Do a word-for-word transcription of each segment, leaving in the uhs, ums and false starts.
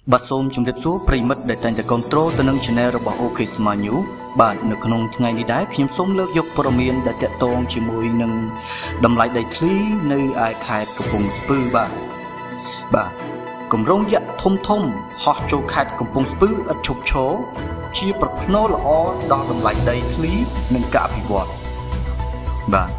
បាទសូមជម្រាបសួរប្រិមិត្តដែលតែងតែគ្រប់គ្រងទៅនឹង channel របស់ OK Smile បាទនៅក្នុងថ្ងៃនេះដែរខ្ញុំសូមលើកយកព័ត៌មានដែលតាក់ទងជាមួយនឹងតម្លៃដីធ្លីនៅឯខេត្តកំពង់ស្ពឺបាទបាទគម្រោងយក្សធំធំហោះចូលខេត្តកំពង់ស្ពឺឥតឈប់ឈរជាប្រផ្នូលល្អដល់តម្លៃដីធ្លីនិងការអភិវឌ្ឍបាទ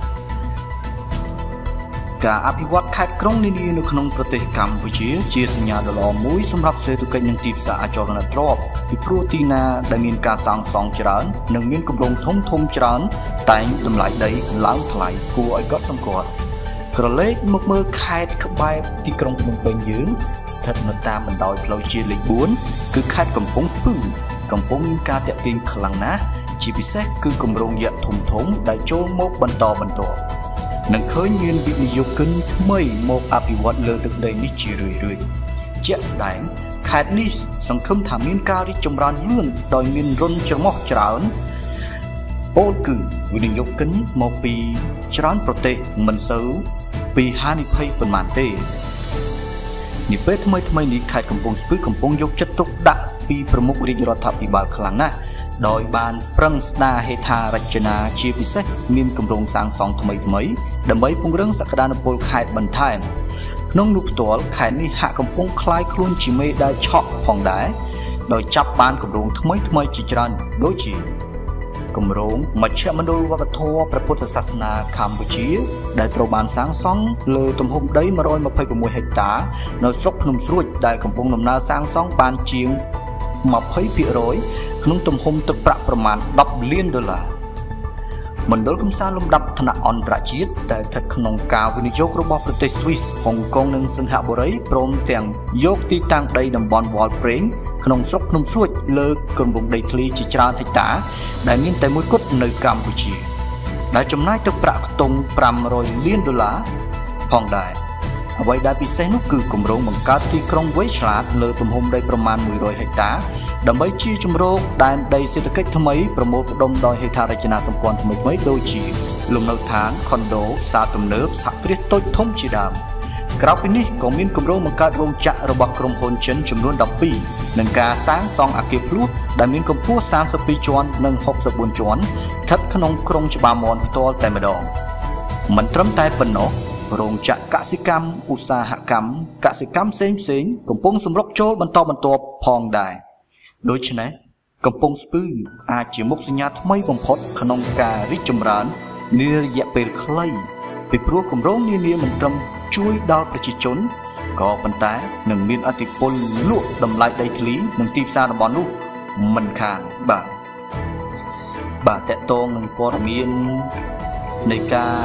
ការអភិវឌ្ឍខេត្តក្រុងនានានៅក្នុងប្រទេសកម្ពុជាជាសញ្ញាដ៏ល្អមួយសម្រាប់សេដ្ឋកិច្ចនិងទីផ្សារអចលនទ្រព្យពីព្រោះទីណាដែលមានការសាងសង់ច្រើននិងមានគម្រោងធំធំច្រើនតែងតម្លៃដីឡើងថ្លៃគួរឲ្យកត់សម្គាល់ក្រឡេកមកមើលខេត្តក្បែរទីក្រុងភ្នំពេញយើងស្ថិតនៅតាមបណ្ដោយផ្លូវជាតិលេខបួនគឺខេត្តកំពង់ស្ពឺកំពុងមានការទាក់ទាញខ្លាំងណាស់ជាពិសេសគឺគម្រោងយក្សធំធំដែលចូលមកបន្តបន្តនឹងឃើញមានវិនិយោគិនថ្មីមកអភិវឌ្ឍលើទឹកដីនេះជារឿយៗជាក់ស្ដែងខេត្តនេះសង្ឃឹមថាមានការរីកចម្រើនលឿនដោយមានរន្ធច្រមុះច្រើនពោលគឺវិនិយោគិនមកពីច្រើនប្រទេសមិនសូវពីហានិភ័យប៉ុន្មានទេនេះពេលថ្មីថ្មីនេះខេត្តកំពង់ស្ពឺកំពុងយកចិត្តទុកដាក់ពីប្រមុខរាជរដ្ឋាភិបាលខ្លាំងណាស់ដោយបានប្រឹងស្ដារហេដ្ឋារចនាជាពិសេសមានគម្រោងសាងសង់ថ្មីថ្មីដើម្បីពង្រឹងសក្តានុពលខេត្តបន្ថែមក្នុងនោះផ្ទាល់ខេត្តនេះហាក់កំពុងคล้ายខ្លួនជាមេដែលឆក់ផងដែរដោយចាប់បានគម្រោងថ្មីថ្មីជាច្រើនដូចជាគម្រោងមជ្ឈមណ្ឌលវប្បធម៌ព្រះពុទ្ធសាសនាកម្ពុជាដែលត្រូវបានសាងសង់លើទំហំដីone hundred twenty-sixហិកតានៅស្រុកភ្នំស្រួចដែលកំពុងដំណើរសាងសង់បានជាងtwenty percent ក្នុងទំហំទឹកប្រាក់ប្រមាណtenលានដុល្លារមណ្ឌលកំសាន្តលំដាប់ថ្នាក់អន្តរជាតិដែលស្ថិតក្នុងការវិនិយោគរបស់ប្រទេសស្វីសហុងកុងនិងសិង្ហបុរីព្រមទាំងយកទីតាំងដីតំបន់វល់ព្រេងក្នុងស្រុកភ្នំស្រួចលើគម្រោងដីធ្លីជាច្រើនហិកតាដែលមានតែមួយគត់នៅកម្ពុជាដែលចំណាយទឹកប្រាក់ខ្ទង់five hundredលានដុល្លារផងដែរអ្វីដែលពិសេសនោះគឺគម្រោងបង្កើតទីក្រុងវៃឆ្លាតលើទំហំដីប្រមាណone hundredហិកតាដើម្បីជាជំរកដែនដីសេដ្ឋកិច្ចថ្មីប្រមូលផ្ដុំដោយហេដ្ឋារចនាសម្ព័ន្ធថ្មីៗដូចជាលំនៅឋានខុនដូផ្សារទំនើបសហគ្រាសតូចធំជាដើមក្រៅពីនេះក៏មានគម្រោងបង្កើតរោងចក្ររបស់ក្រុមហ៊ុនចិនចំនួនtwelveនិងការសាងសង់អគារភ្លោះដែលមានកម្ពស់thirty-twoជាន់និងsixty-fourជាន់ស្ថិតក្នុងក្រុងច្បារមាន់ផ្ទាល់តែម្ដងមិនត្រឹមតែប៉ុណ្ណោះរោងចក្រកសិកម្មឧស្សាហកម្មកសិកម្មផ្សេងផ្សេងកំពុងសម្រុកចូលបន្តបន្ទាប់ផងដែរដូច្នេះកំពង់ស្ពឺអាចជាមុខសញ្ញាថ្មីបំផុតក្នុងការរីកចម្រើននារយៈពេលខ្លីពីព្រោះគម្រោងនានាមិនត្រឹមជួយដល់ប្រជាជនក៏ប៉ុន្តែនឹងមានឥទ្ធិពលលក់តម្លៃដីធ្លីនិងទីផ្សារតំបន់នោះមិនខានបាទបាទតកតងនឹងព័ត៌មាននៃការ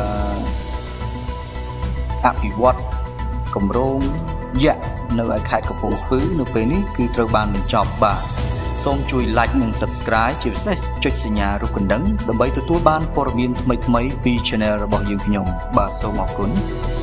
អភិវឌ្ឍគម្រោងយក្សនៅឯខេត្តកំពង់ស្ពឺនៅពេលនេះគឺត្រូវបានបញ្ចប់បាទសូមជួយ like និង subscribe ជាពិសេសចុចសញ្ញារូបកណ្ដឹងដើម្បីទទួលបានព័ត៌មានថ្មីៗពី channel របស់យើងខ្ញុំបាទសូមអរគុណ